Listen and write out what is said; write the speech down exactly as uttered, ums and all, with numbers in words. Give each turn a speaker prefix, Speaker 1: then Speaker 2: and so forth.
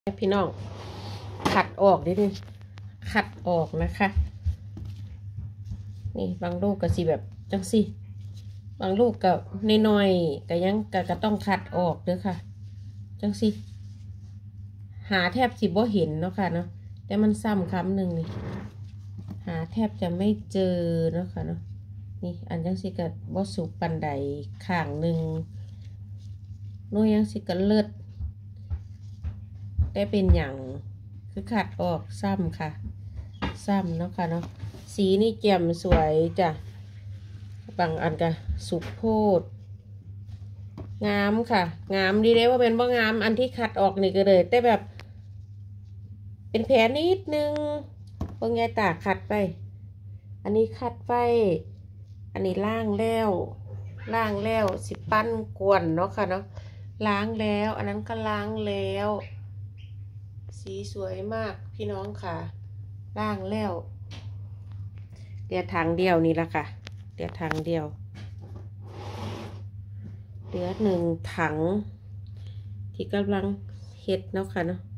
Speaker 1: พี่น้องขัดออกนิดนึงขัดออกนะคะนี่บางลูกก็สิแบบจังสิบางลูกก็น้อยๆก็ยังก็ก็ต้องขัดออกเด้อค่ะจังสิหาแทบสิบ่เห็นเนาะค่ะเนาะแต่มันซ้ำคำหนึ่งนี่หาแทบจะไม่เจอเนาะค่ะเนาะนี่อันจังสิก็บ่สุกปันใดข้างหนึ่งโน้ยยังสิก็เลิศได้เป็นอย่างคือขัดออกซ้ำค่ะซ้ำเนาะค่ะเนาะสีนี่แจ่มสวยจ้ะบางอันก็สุกโพดงามค่ะงามดีเลยว่าเป็นบ่งามอันที่ขัดออกนี่ก็เลยแต่แบบเป็นแผลนิดนึงเพิ่งยายตาขัดไปอันนี้ขัดไปอันนี้ล้างแล้วล้างแล้วสิปั้นกวนเนาะค่ะเนาะล้างแล้วอันนั้นก็ล้างแล้วสีสวยมากพี่น้องค่ะล้างแล้วเดี๋ยวทางเดียวนี่ละค่ะเดี๋ยวทางเดียวเหลือหนึ่งถังที่กำลังเฮ็ดเนาะค่ะเนาะ